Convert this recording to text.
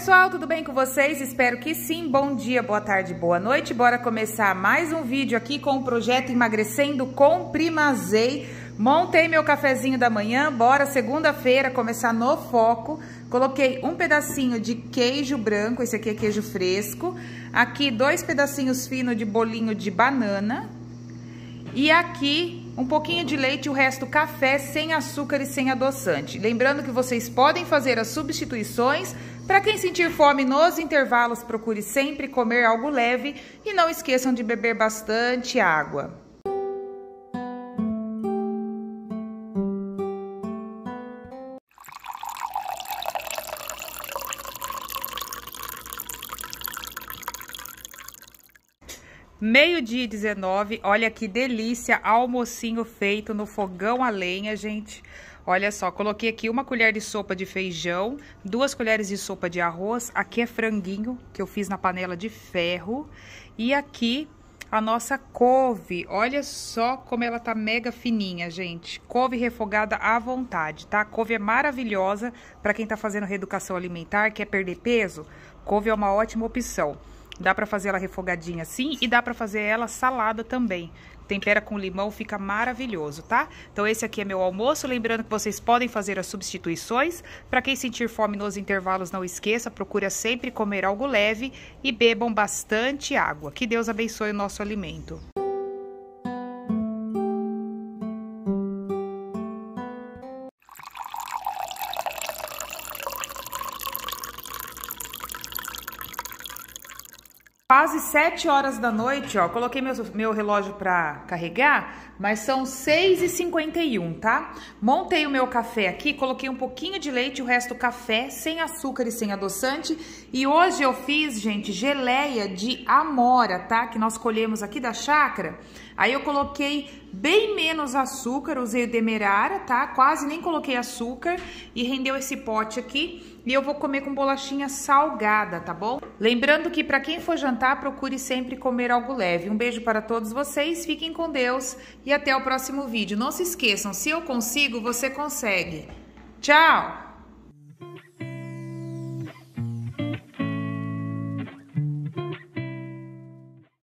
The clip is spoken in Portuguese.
pessoal, tudo bem com vocês? Espero que sim. Bom dia, boa tarde, boa noite. Bora começar mais um vídeo aqui com o projeto Emagrecendo com Primazei. Montei meu cafezinho da manhã, bora segunda-feira começar no foco. Coloquei um pedacinho de queijo branco, esse aqui é queijo fresco. Aqui 2 pedacinhos finos de bolinho de banana. E aqui um pouquinho de leite e o resto café, sem açúcar e sem adoçante. Lembrando que vocês podem fazer as substituições. Para quem sentir fome nos intervalos, procure sempre comer algo leve e não esqueçam de beber bastante água. Meio-dia e 19, olha que delícia, almocinho feito no fogão a lenha, gente. Olha só, coloquei aqui 1 colher de sopa de feijão, 2 colheres de sopa de arroz. Aqui é franguinho, que eu fiz na panela de ferro. E aqui a nossa couve, olha só como ela tá mega fininha, gente. Couve refogada à vontade, tá? Couve é maravilhosa para quem tá fazendo reeducação alimentar, quer perder peso. Couve é uma ótima opção. Dá pra fazer ela refogadinha assim e dá pra fazer ela salada também. Tempera com limão, fica maravilhoso, tá? Então esse aqui é meu almoço, lembrando que vocês podem fazer as substituições. Pra quem sentir fome nos intervalos, não esqueça, procura sempre comer algo leve e bebam bastante água. Que Deus abençoe o nosso alimento. Quase 7 horas da noite, ó, coloquei meu relógio pra carregar, mas são 6h51, tá? Montei o meu café aqui, coloquei um pouquinho de leite, o resto café, sem açúcar e sem adoçante. E hoje eu fiz, gente, geleia de amora, tá? Que nós colhemos aqui da chácara. Aí eu coloquei bem menos açúcar, usei o demerara, tá? Quase nem coloquei açúcar e rendeu esse pote aqui. E eu vou comer com bolachinha salgada, tá bom? Lembrando que para quem for jantar, procure sempre comer algo leve. Um beijo para todos vocês, fiquem com Deus e até o próximo vídeo. Não se esqueçam, se eu consigo, você consegue. Tchau!